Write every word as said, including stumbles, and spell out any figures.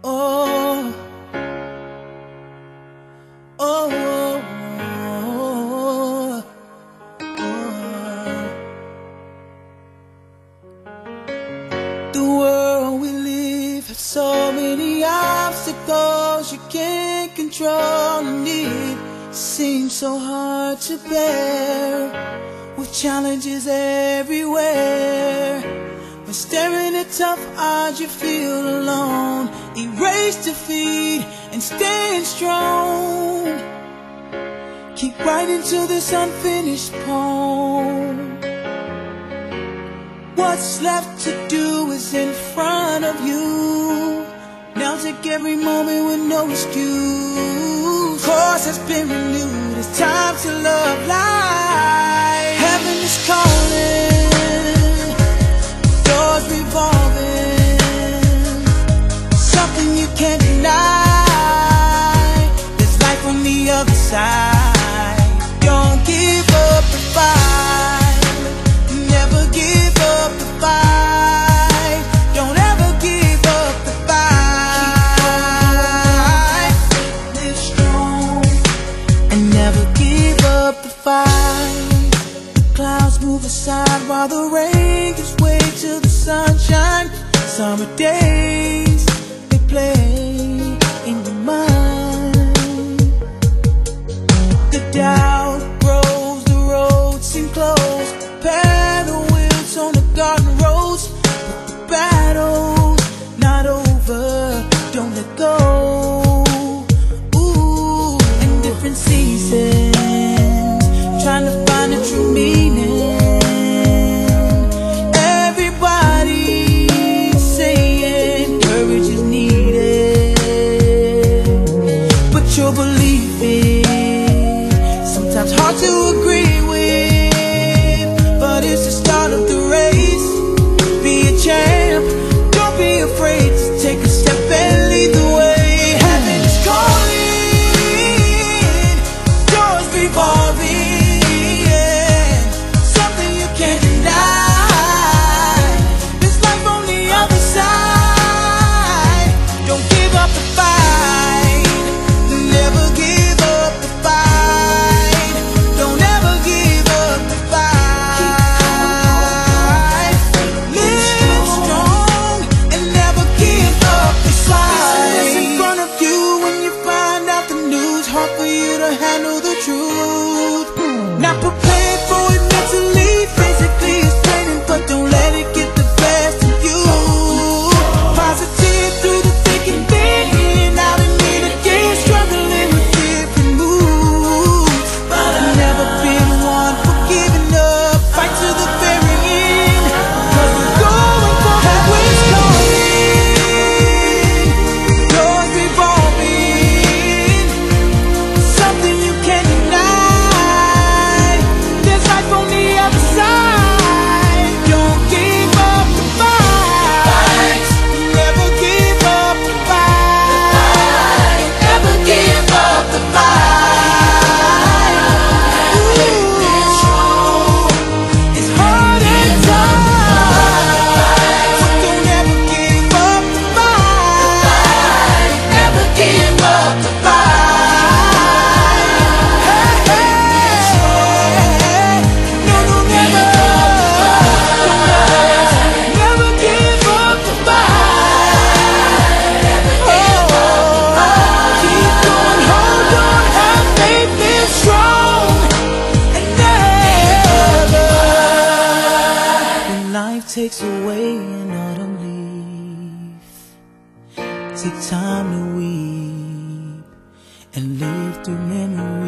Oh, oh, oh, oh. The world we live has so many obstacles you can't control, and it seems so hard to bear, with challenges everywhere. When staring at tough odds you feel alone, erase defeat and stand strong. Keep writing till this unfinished poem. What's left to do is in front of you. Now take every moment with no excuse. Course has been renewed, it's time to love life. Heaven is calling, doors revolving, something you can't deny. There's life on the other side. Don't give up the fight, never give up the fight. Don't ever give up the fight. Live strong and never give up the fight. The clouds move aside while the rain gives way to the sunshine. Summer days, they play in your mind. The doubt grows, the roads seem closed. Paddle wheels on the garden roads, but the battle's not over. Don't let go. Ooh, in different seasons, trying to find a true meaning. Everybody saying courage is needed, but your belief is sometimes hard to agree with. But it's the start of the race. Be a champ, don't be afraid to take a step and lead the way. Heaven is calling, doors revolving, something you can't deny. There's life on the other side. Don't give up the fight, never give up the fight. Don't ever give up the fight. Live strong and never give up the fight. What's in front of you when you find out the news? Hard for you to handle the truth. Not prepared for it mentally, physically it's draining, but don't let it get the best of you. Positive through the thick and thin, out and in again, struggling with different moods. But I've never been one for giving up. Fight to the very end, 'cause we're going for heaven's calling. Doors revolving, something you can't deny. There's life on the other side. Don't give up the fight, never give up the fight. Never give up the fight. Ooh, it's hard and tough, but don't ever give up the fight. Never give up the fight. Hey, hey, no, no, never, never give up the fight. Oh, keep going, hold on, have faith, live strong, and never. When life takes away an autumn leaf, take time to weep and live through memories.